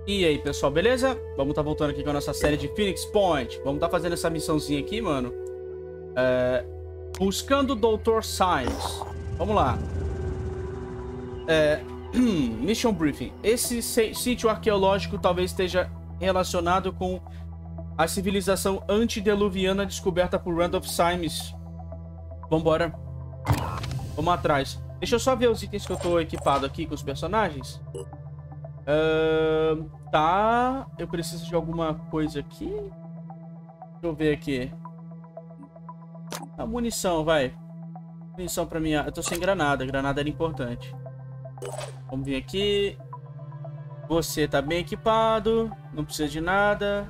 E aí, pessoal, beleza? Vamos estar voltando aqui com a nossa série de Phoenix Point. Vamos estar fazendo essa missãozinha aqui, mano. Buscando o Dr. Symes. Vamos lá. Mission Briefing. Esse sítio arqueológico talvez esteja relacionado com a civilização antediluviana descoberta por Randolph Symes. Vambora. Vamos atrás. Deixa eu só ver os itens que eu tô equipado aqui com os personagens. Tá. Eu preciso de alguma coisa aqui. Deixa eu ver aqui. A munição, vai. Munição pra mim. Eu tô sem granada. Granada era importante. Vamos vir aqui. Você tá bem equipado. Não precisa de nada.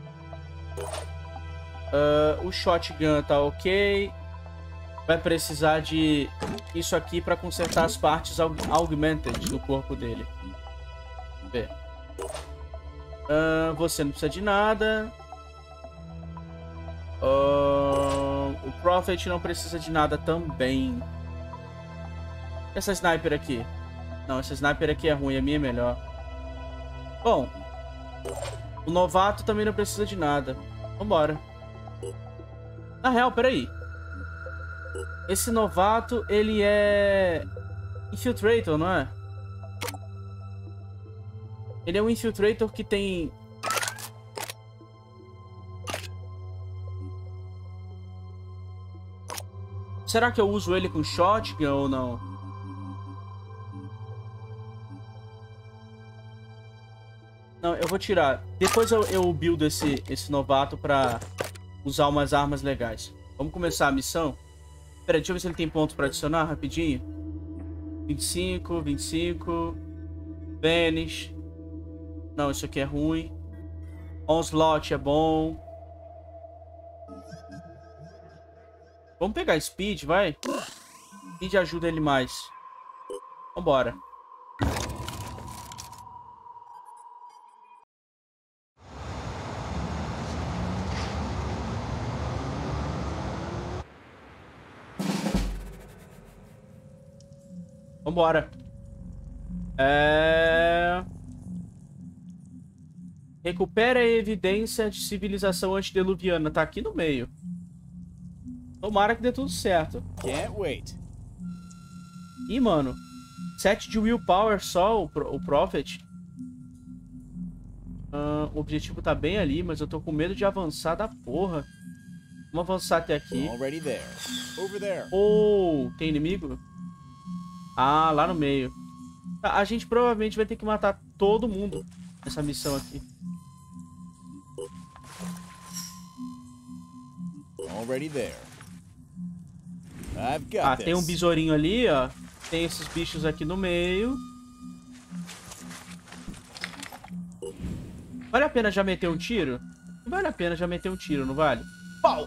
O shotgun tá ok. Vai precisar de isso aqui pra consertar as partes augmented do corpo dele. Ver. Você não precisa de nada. O Prophet não precisa de nada também. Essa sniper aqui. Não, essa sniper aqui é ruim. A minha é melhor. Bom. O novato também não precisa de nada. Vambora. Na real, peraí. Esse novato, ele é... Infiltrator, não é? Ele é um Infiltrator que tem... Será que eu uso ele com shotgun ou não? Não, eu vou tirar. Depois eu build esse novato pra usar umas armas legais. Vamos começar a missão? Pera aí, deixa eu ver se ele tem ponto pra adicionar rapidinho. 25, 25. Vanish. Não, isso aqui é ruim. Onslaught é bom. Vamos pegar Speed, vai. Speed ajuda ele mais. Vambora. Vambora. Recupera a evidência de civilização antediluviana. Tá aqui no meio. Tomara que dê tudo certo. Can't wait. Ih, mano. 7 de willpower só, o Prophet. O objetivo tá bem ali, mas eu tô com medo de avançar da porra. Vamos avançar até aqui. Already there. Over there. Oh, tem inimigo? Ah, lá no meio. A gente provavelmente vai ter que matar todo mundo nessa missão aqui. Already there. I've got this. Tem um besourinho ali, ó. Tem esses bichos aqui no meio. Vale a pena já meter um tiro? Não vale a pena já meter um tiro, não vale? Pau!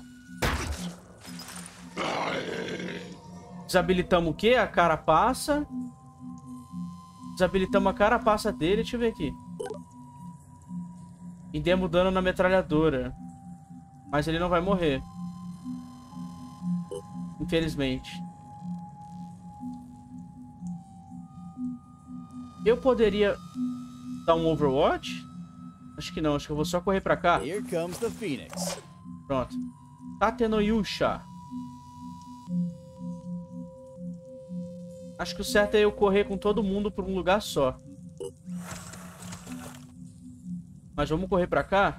Desabilitamos o quê? A carapaça. Desabilitamos a carapaça dele. Deixa eu ver aqui. E demos dano na metralhadora. Mas ele não vai morrer. Infelizmente. Eu poderia dar um Overwatch? Acho que não. Acho que eu vou só correr pra cá. Here comes the Phoenix. Pronto. Tatenoyusha. Acho que o certo é eu correr com todo mundo por um lugar só. Mas vamos correr pra cá?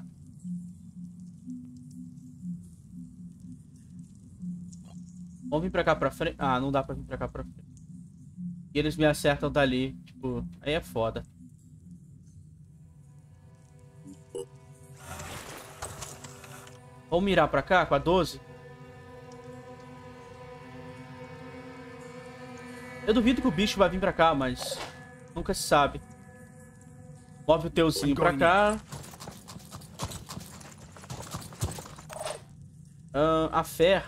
Vamos vir pra cá pra frente. Ah, não dá pra vir pra cá pra frente. E eles me acertam dali. Tipo, aí é foda. Vamos mirar pra cá com a 12? Eu duvido que o bicho vai vir pra cá, mas nunca se sabe. Move o teuzinho pra cá. A Fer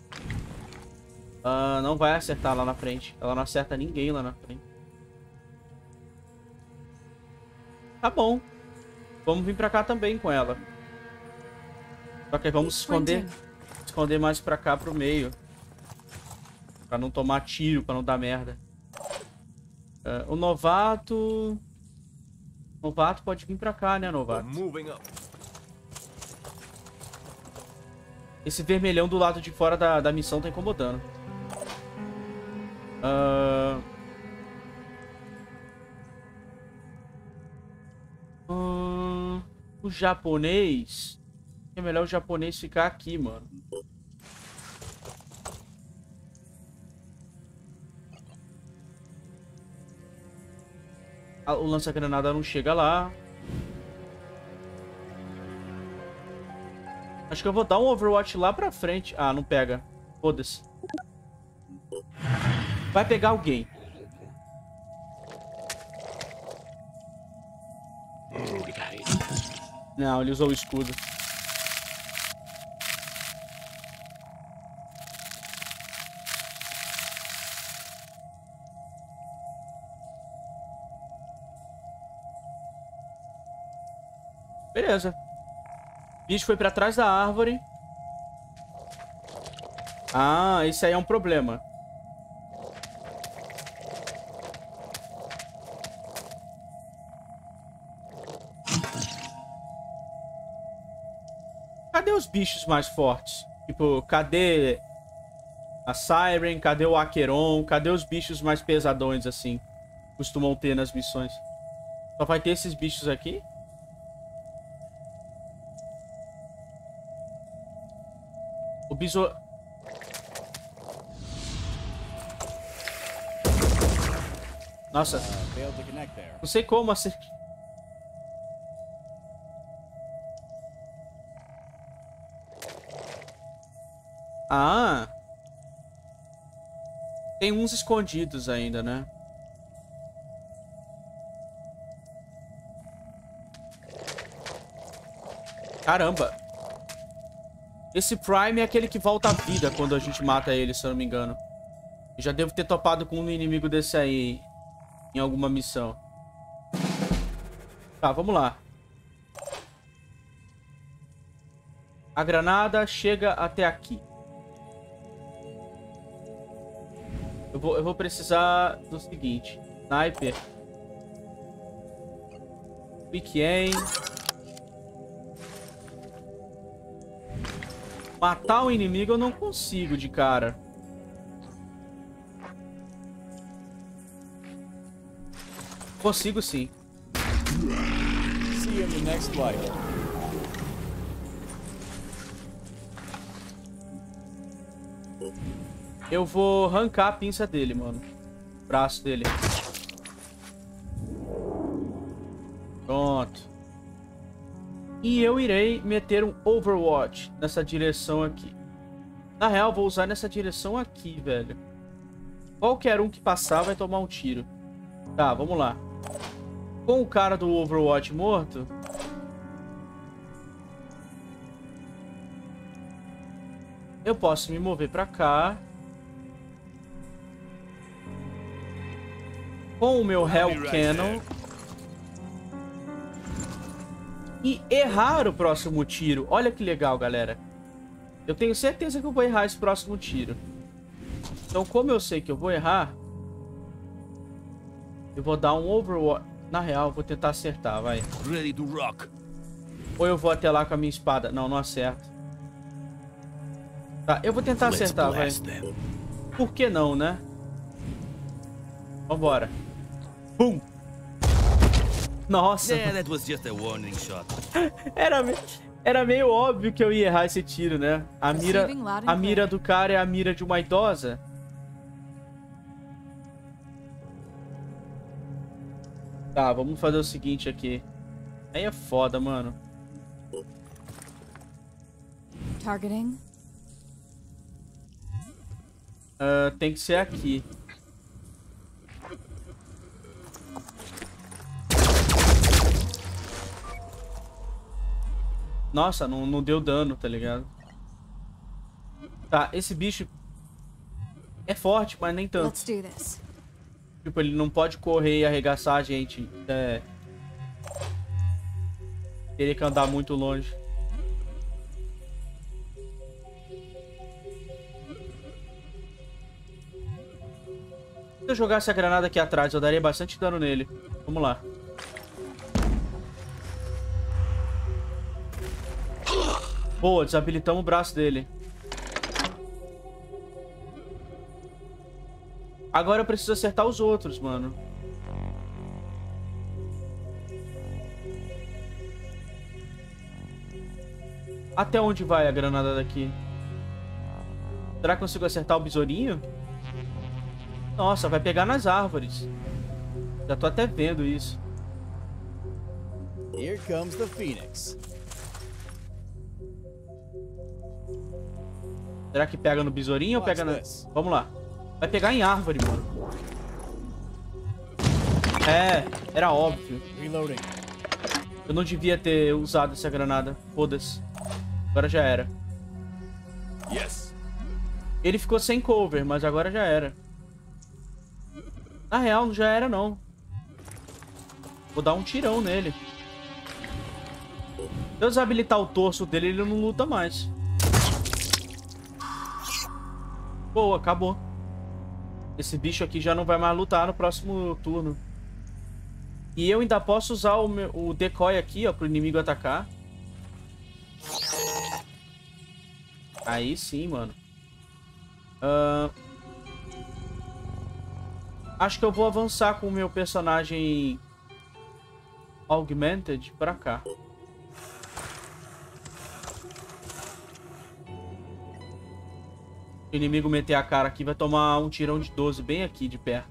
não vai acertar lá na frente. Ela não acerta ninguém lá na frente. Tá bom. Vamos vir pra cá também com ela. Só que vamos esconder mais pra cá, pro meio. Pra não tomar tiro, pra não dar merda. O novato... Novato pode vir pra cá, né, novato? Esse vermelhão do lado de fora da missão tá incomodando. O japonês... É melhor o japonês ficar aqui, mano. O lança-granada não chega lá. Acho que eu vou dar um Overwatch lá pra frente. Ah, não pega. Foda-se. Vai pegar alguém. Não, ele usou o escudo. Beleza. O bicho foi pra trás da árvore. Ah, esse aí é um problema. Cadê os bichos mais fortes? Tipo, cadê a Siren? Cadê o Acheron? Cadê os bichos mais pesadões, assim? Costumam ter nas missões. Só vai ter esses bichos aqui? O besouro... Nossa. Não sei como assim. Ah. Tem uns escondidos ainda, né? Caramba. Esse Prime é aquele que volta à vida quando a gente mata ele, se eu não me engano. Eu já devo ter topado com um inimigo desse aí em alguma missão. Tá, vamos lá. A granada chega até aqui. Eu vou precisar do seguinte. Sniper. Quick aim. Matar o inimigo eu não consigo de cara. Consigo sim. See you in the next light. Eu vou arrancar a pinça dele, mano. O braço dele. Pronto. E eu irei meter um Overwatch nessa direção aqui. Na real, vou usar nessa direção aqui, velho. Qualquer um que passar vai tomar um tiro. Tá, vamos lá. Com o cara do Overwatch morto... eu posso me mover pra cá. Com o meu Hell Cannon. E errar o próximo tiro. Olha que legal, galera. Eu tenho certeza que eu vou errar esse próximo tiro. Então, como eu sei que eu vou errar... eu vou dar um Overwatch. Na real, eu vou tentar acertar, vai. Ou eu vou até lá com a minha espada. Não, não acerto. Tá, eu vou tentar acertar, vai. Por que não, né? Vambora. Pum! Nossa! Era meio óbvio que eu ia errar esse tiro, né? A mira do cara é a mira de uma idosa. Tá, vamos fazer o seguinte aqui. Aí é foda, mano. Targeting. Tem que ser aqui. Nossa, não deu dano, tá ligado? Tá, esse bicho é forte, mas nem tanto. Tipo, ele não pode correr e arregaçar a gente. Teria que andar muito longe. Se eu jogasse a granada aqui atrás, eu daria bastante dano nele. Vamos lá. Boa, desabilitamos o braço dele. Agora eu preciso acertar os outros, mano. Até onde vai a granada daqui? Será que eu consigo acertar o besourinho? Nossa, vai pegar nas árvores. Já tô até vendo isso. Here comes the Phoenix. Será que pega no besourinho ou pega na... Vamos lá. Vai pegar em árvore, mano. É, era óbvio. Reloading. Eu não devia ter usado essa granada. Foda-se. Agora já era. Yes. Ele ficou sem cover, mas agora já era. Na real, não já era, não. Vou dar um tirão nele. Se eu desabilitar o torso dele, ele não luta mais. Boa, acabou. Esse bicho aqui já não vai mais lutar no próximo turno. E eu ainda posso usar o decoy aqui, ó, pro inimigo atacar. Aí sim, mano. Acho que eu vou avançar com o meu personagem Augmented pra cá. Se o inimigo meter a cara aqui, vai tomar um tirão de 12 bem aqui de perto.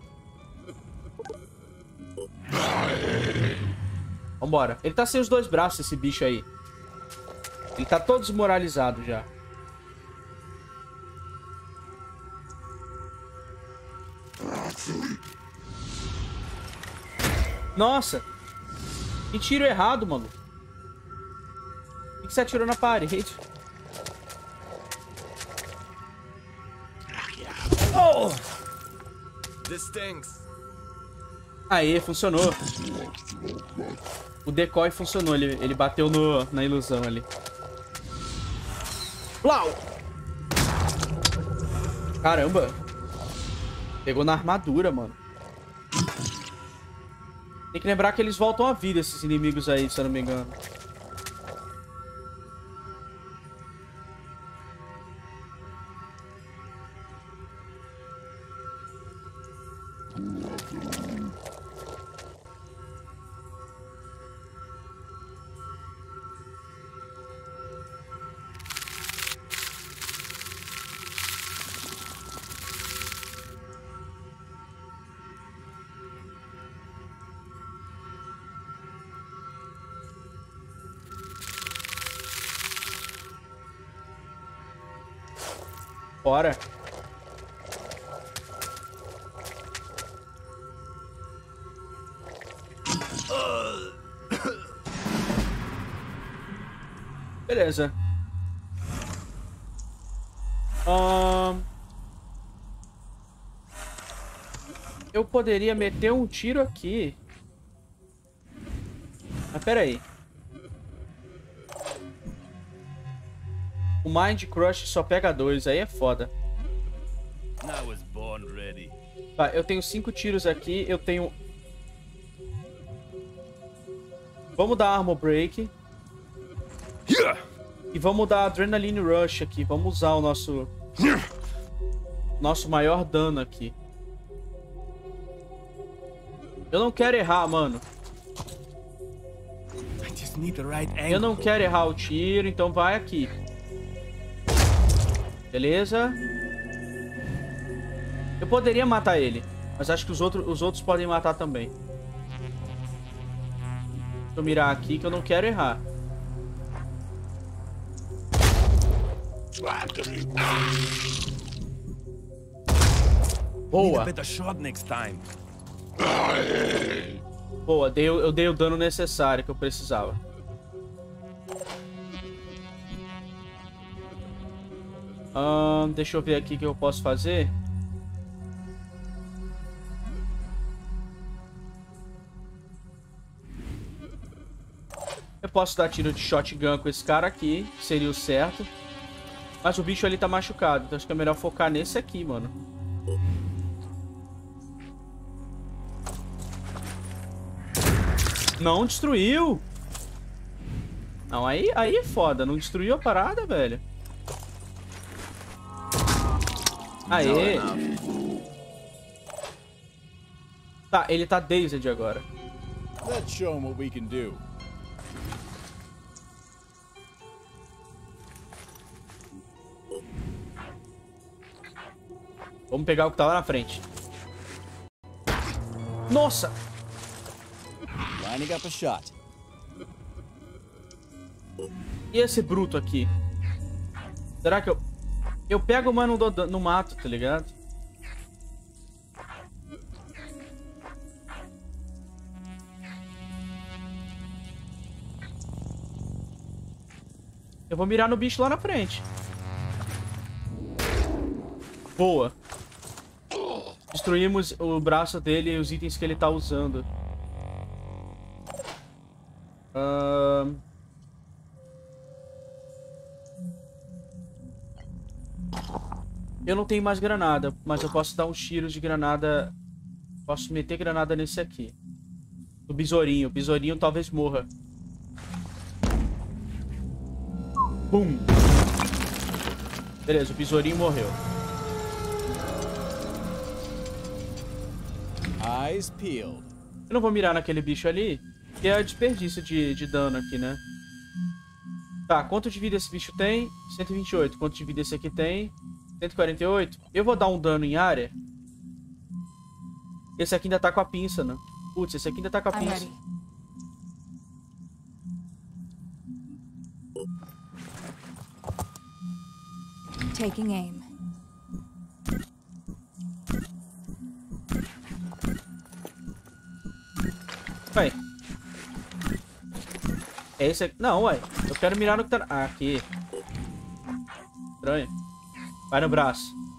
Vambora. Ele tá sem os dois braços, esse bicho aí. Ele tá todo desmoralizado já. Nossa! Que tiro errado, mano. Por que você atirou na parede? Oh! This stinks. Aê, funcionou. O decoy funcionou, ele bateu na ilusão ali. Blau! Caramba! Pegou na armadura, mano. Tem que lembrar que eles voltam à vida, esses inimigos aí, se eu não me engano. Bora. Beleza. Eu poderia meter um tiro aqui. Mas pera aí. O Mind Crush só pega 2, aí é foda. Tá, eu tenho 5 tiros aqui, eu tenho... Vamos dar Armor Break. E vamos dar Adrenaline Rush aqui. Vamos usar o nosso maior dano aqui. Eu não quero errar, mano. Eu não quero errar o tiro, então vai aqui. Beleza. Eu poderia matar ele, mas acho que os outros podem matar também. Deixa eu mirar aqui que eu não quero errar. Boa. Boa, eu dei o dano necessário que eu precisava. Deixa eu ver aqui o que eu posso fazer. Eu posso dar tiro de shotgun com esse cara aqui, que seria o certo. Mas o bicho ali tá machucado, então acho que é melhor focar nesse aqui, mano. Não destruiu! Não, aí é foda. Não destruiu a parada, velho. Aê. Tá, ele tá dazed agora. Let's show him what we can do. Vamos pegar o que tá lá na frente. Nossa! Lining up a shot. E esse bruto aqui? Será que eu pego o mano no mato, tá ligado? Eu vou mirar no bicho lá na frente. Boa. Destruímos o braço dele e os itens que ele tá usando. Eu não tenho mais granada, mas eu posso dar uns tiros de granada. Posso meter granada nesse aqui. O besourinho. O besourinho talvez morra. Bum! Beleza, o besourinho morreu. Eyes peeled. Eu não vou mirar naquele bicho ali, que é desperdício de dano aqui, né? Tá, quanto de vida esse bicho tem? 128. Quanto de vida esse aqui tem? 148. Eu vou dar um dano em área. Esse aqui ainda tá com a pinça, né? Putz, esse aqui ainda tá com a I'm pinça. ready. Taking aim. Vai. É esse aqui. Não, ué. Eu quero mirar no que tá... Ah, aqui. Estranho. Vai no braço.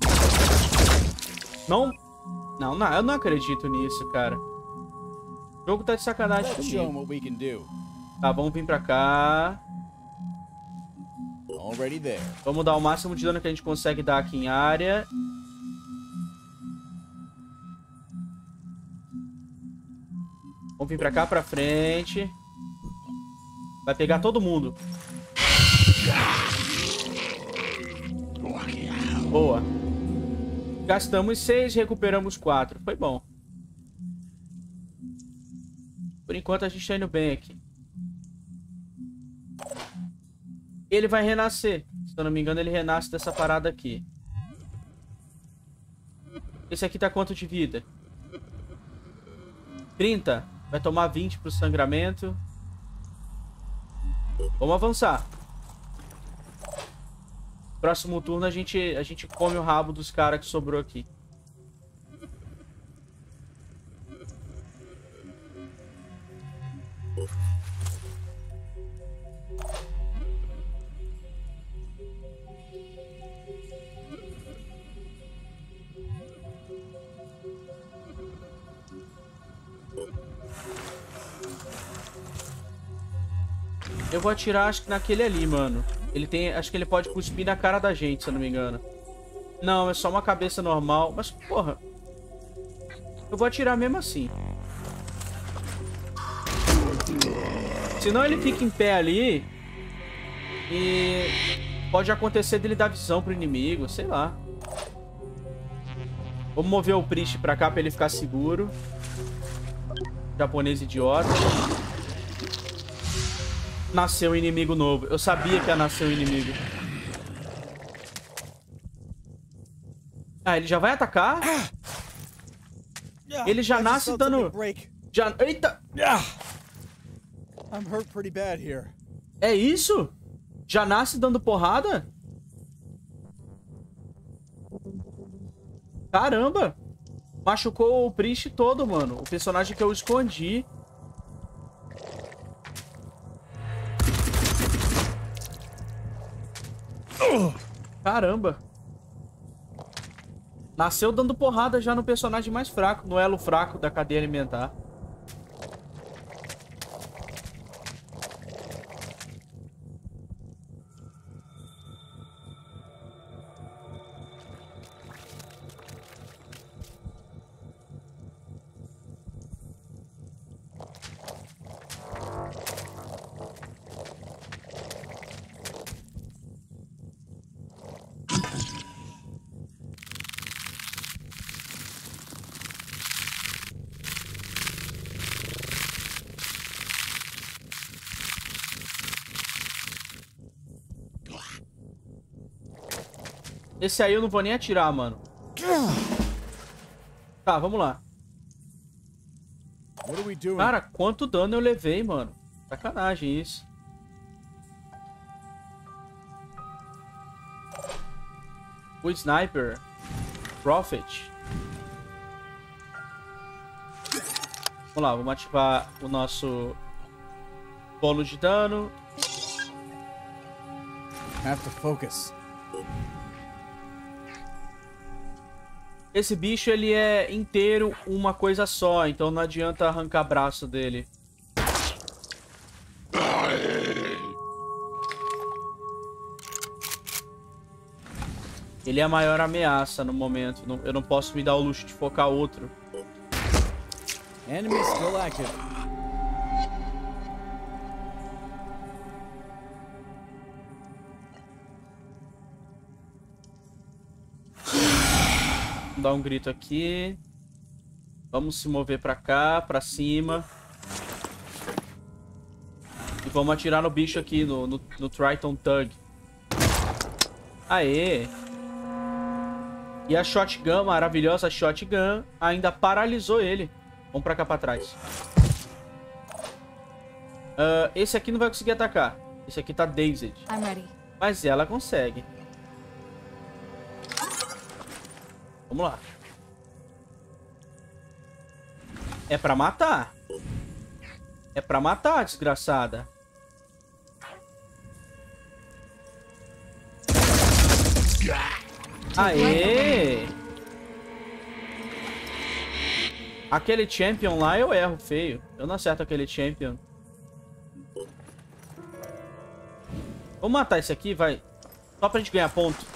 Não. Não, não. Eu não acredito nisso, cara. O jogo tá de sacanagem Let's show him comigo. what we can do. Tá, vamos vir pra cá. Already there. Vamos dar o máximo de dano que a gente consegue dar aqui em área. Vamos vir pra cá, pra frente. Vai pegar todo mundo. Boa. Gastamos 6, recuperamos 4. Foi bom. Por enquanto a gente tá indo bem aqui. Ele vai renascer. Se eu não me engano, ele renasce dessa parada aqui. Esse aqui tá quanto de vida? 30. Vai tomar 20 pro sangramento. Vamos avançar. Próximo turno a gente come o rabo dos caras que sobrou aqui. Eu vou atirar, acho que naquele ali, mano. Ele tem... Acho que ele pode cuspir na cara da gente, se eu não me engano. Não, é só uma cabeça normal. Mas, porra... Eu vou atirar mesmo assim. Senão ele fica em pé ali. E... Pode acontecer dele dar visão pro inimigo, sei lá. Vamos mover o Priest pra cá pra ele ficar seguro. Japonês idiota. Nasceu um inimigo novo. Eu sabia que ia nascer um inimigo. Ah, ele já vai atacar? Ele já nasce dando... Já... Eita! I'm hurt pretty bad here. É isso? Já nasce dando porrada? Caramba! Machucou o Priest todo, mano. O personagem que eu escondi. Caramba. Nasceu dando porrada já no personagem mais fraco, no elo fraco da cadeia alimentar. Esse aí eu não vou nem atirar, mano. Tá, vamos lá. What are we doing? Cara, quanto dano eu levei, mano. Sacanagem isso. O Sniper. Prophet. Vamos lá, vamos ativar o nosso bônus de dano. Have to focus. Esse bicho, ele é inteiro uma coisa só, então não adianta arrancar braço dele. Ele é a maior ameaça no momento. Eu não posso me dar o luxo de focar outro. Enemy still active. Vamos dar um grito aqui. Vamos se mover pra cá, pra cima. E vamos atirar no bicho aqui, no Triton Thug. Aê! E a shotgun, maravilhosa shotgun, ainda paralisou ele. Vamos pra cá pra trás. Esse aqui não vai conseguir atacar. Esse aqui tá dazed. I'm ready. Mas ela consegue. Vamos lá. É pra matar. É pra matar, desgraçada. Aê! Aquele champion lá eu erro feio. Eu não acerto aquele champion. Vamos matar esse aqui, vai. Só pra gente ganhar ponto.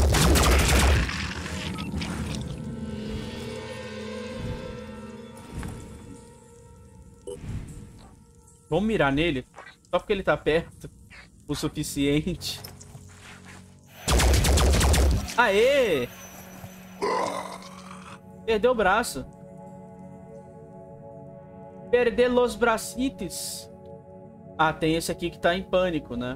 Vamos mirar nele. Só porque ele tá perto o suficiente. Aê! Perdeu o braço. Perder los bracitos. Ah, tem esse aqui que tá em pânico, né?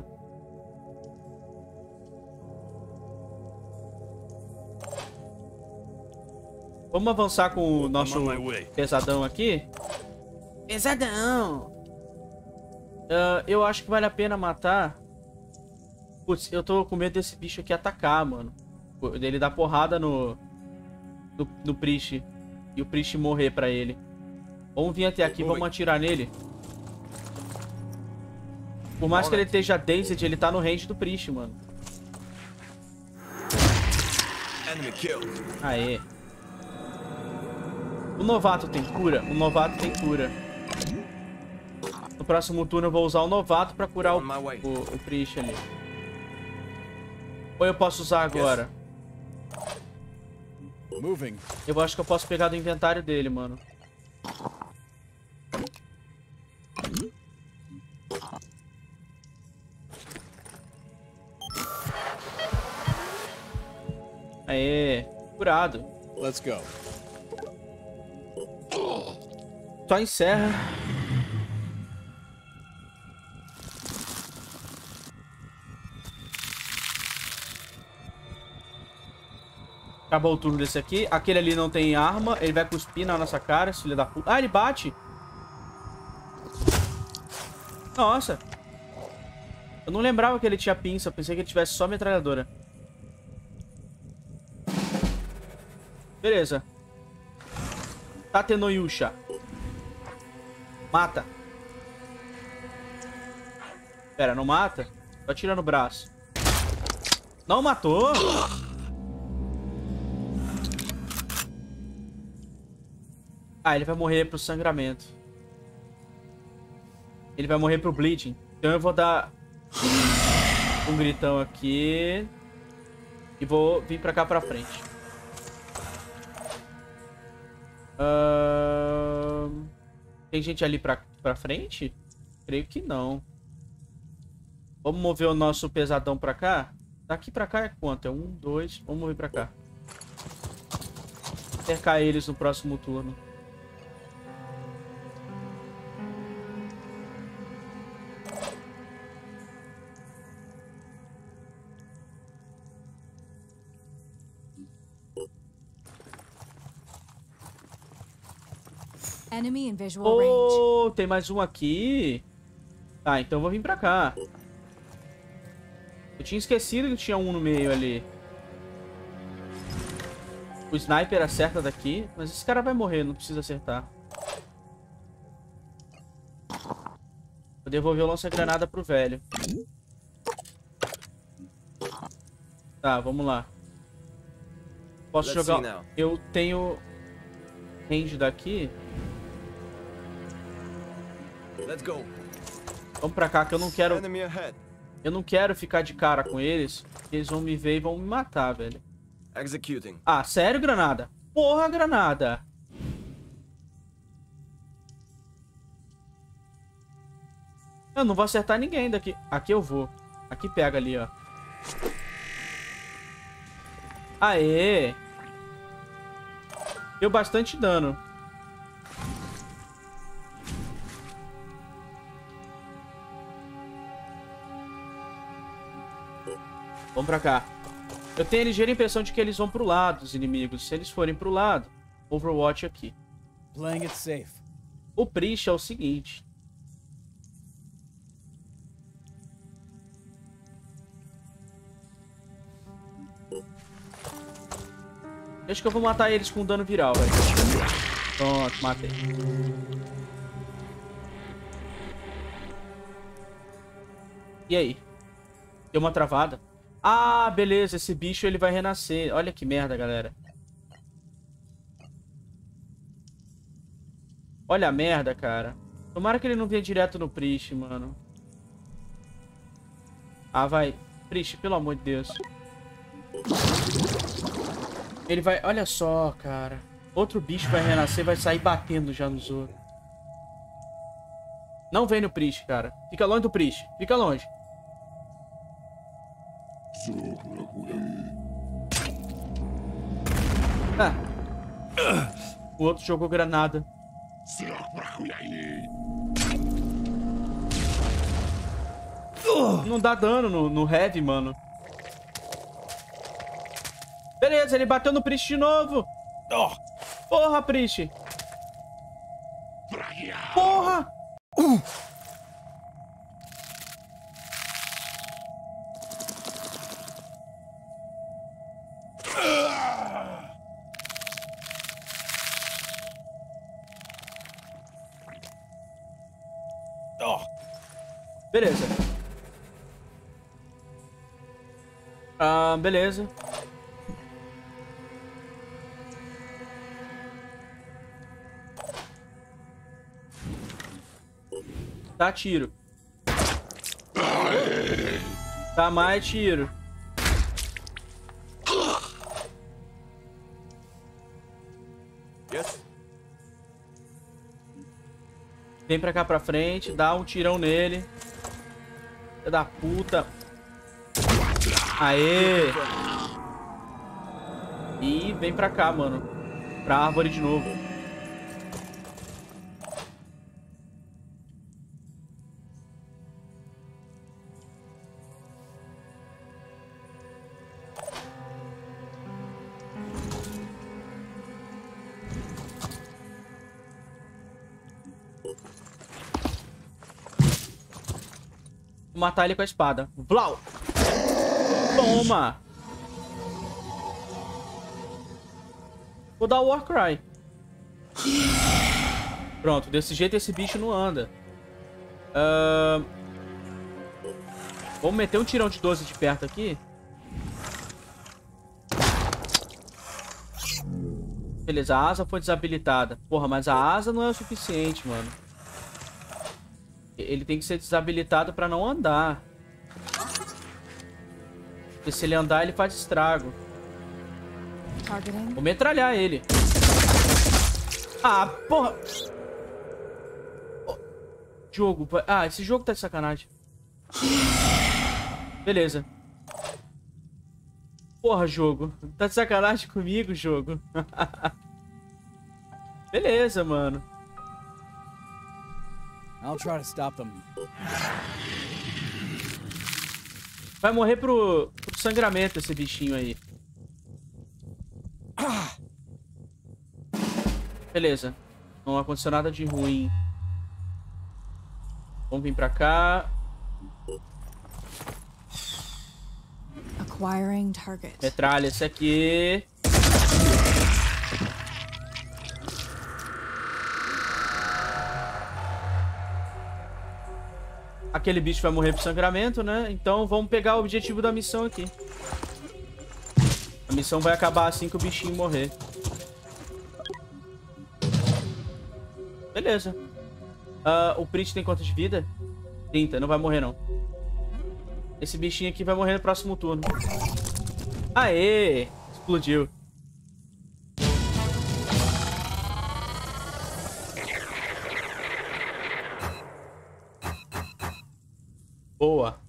Vamos avançar com o nosso pesadão aqui. Pesadão! Eu acho que vale a pena matar. Putz, eu tô com medo desse bicho aqui atacar, mano. Dele dar porrada no Priest. E o Priest morrer pra ele. Vamos vir até aqui, vamos atirar nele. Por mais que ele esteja dazed, ele tá no range do Priest, mano. Aê. O novato tem cura? O novato tem cura. No próximo turno eu vou usar o novato pra curar o Priest ali. Ou eu posso usar agora? Moving. Eu acho que eu posso pegar do inventário dele, mano. Aê, curado. Let's go. Só encerra. Acabou o turno desse aqui. Aquele ali não tem arma. Ele vai cuspir na nossa cara, esse filho da puta. Ah, ele bate. Nossa. Eu não lembrava que ele tinha pinça. Eu pensei que ele tivesse só metralhadora. Beleza. Tatenoyusha. Mata. Pera, não mata? Tô atirando o braço. Não matou? Ah, ele vai morrer pro sangramento. Ele vai morrer pro bleeding. Então eu vou dar um gritão aqui. E vou vir pra cá pra frente. Tem gente ali pra frente? Creio que não. Vamos mover o nosso pesadão pra cá. Daqui pra cá é quanto? É 1, 2. Vamos mover pra cá. Cercar eles no próximo turno. Enemy in visual range. Oh, tem mais um aqui. Tá, então eu vou vir pra cá. Eu tinha esquecido que tinha um no meio ali. O sniper acerta daqui, mas esse cara vai morrer, não precisa acertar. Vou devolver o lança-granada pro velho. Tá, vamos lá. Posso jogar... Eu tenho range daqui. Vamos pra cá que eu não quero... Eu não quero ficar de cara com eles. Eles vão me ver e vão me matar, velho. Ah, sério, granada? Porra, granada. Eu não vou acertar ninguém daqui. Aqui eu vou. Aqui pega ali, ó. Aê! Deu bastante dano. Vamos pra cá. Eu tenho a ligeira impressão de que eles vão pro lado, os inimigos. Se eles forem pro lado, Overwatch aqui. Playing it safe. O Priest é o seguinte. Acho que eu vou matar eles com dano viral, velho. Pronto, matei. E aí? Deu uma travada? Ah, beleza. Esse bicho ele vai renascer. Olha que merda, galera. Olha a merda, cara. Tomara que ele não venha direto no Priest, mano. Ah, vai. Priest, pelo amor de Deus. Ele vai... Olha só, cara. Outro bicho vai renascer, vai sair batendo já nos outros. Não vem no Priest, cara. Fica longe do Priest. Fica longe. Ah. O outro jogou granada. Não dá dano no heavy, mano. Beleza, ele bateu no Priest de novo. Porra, Priest. Porra. Beleza. Beleza. Tá tiro. Tá mais tiro. Vem pra cá pra frente, dá um tirão nele. Filha da puta. Aê! E vem pra cá, mano. Pra árvore de novo. Vou matar ele com a espada. Vlau! Toma! Vou dar o Warcry. Pronto, desse jeito esse bicho não anda. Vamos meter um tirão de 12 de perto aqui. Beleza, a asa foi desabilitada. Porra, mas a asa não é o suficiente, mano. Ele tem que ser desabilitado pra não andar. Porque se ele andar, ele faz estrago. Vou metralhar ele. Ah, porra. Jogo. Ah, esse jogo tá de sacanagem. Beleza. Porra, jogo. Tá de sacanagem comigo, jogo. Beleza, mano. I'll try to stop them. Vai morrer pro sangramento esse bichinho aí. Beleza. Não aconteceu nada de ruim. Vamos vir pra cá. Acquiring target. Metralha esse aqui. Aquele bicho vai morrer por sangramento, né? Então vamos pegar o objetivo da missão aqui. A missão vai acabar assim que o bichinho morrer. Beleza. O Prit tem quanto de vida? 30, não vai morrer não. Esse bichinho aqui vai morrer no próximo turno. Aê! Explodiu. Boa.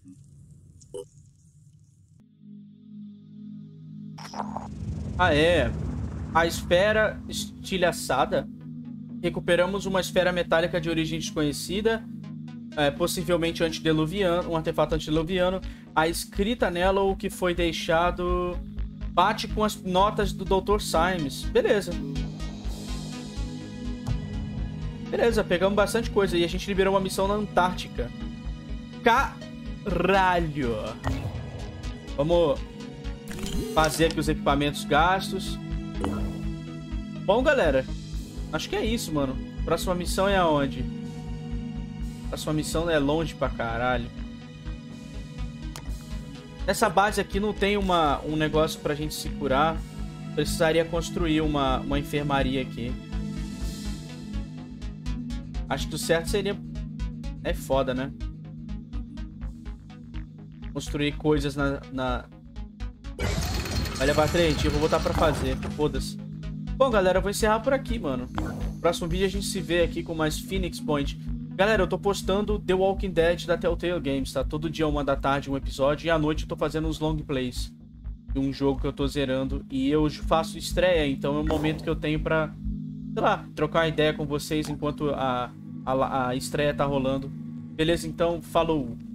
Aê! A esfera estilhaçada. Recuperamos uma esfera metálica de origem desconhecida. Possivelmente antediluviano, um artefato antediluviano. A escrita nela, o que foi deixado, bate com as notas do Dr. Symes. Beleza. Beleza, pegamos bastante coisa. E a gente liberou uma missão na Antártica. Caralho. Vamos fazer aqui os equipamentos gastos. Bom, galera, acho que é isso, mano. Próxima missão é aonde? Próxima missão é longe pra caralho. Nessa base aqui não tem um negócio pra gente se curar. Precisaria construir uma enfermaria aqui. Acho que o certo seria... É foda, né? Construir coisas na... Vai levar 3 dias, eu vou botar pra fazer. Foda-se. Bom, galera, eu vou encerrar por aqui, mano. No próximo vídeo a gente se vê aqui com mais Phoenix Point. Galera, eu tô postando The Walking Dead da Telltale Games, tá? Todo dia 1 da tarde um episódio. E à noite eu tô fazendo uns long plays de um jogo que eu tô zerando. E eu faço estreia, então é um momento que eu tenho pra, sei lá, trocar uma ideia com vocês enquanto a estreia tá rolando. Beleza? Então, falou!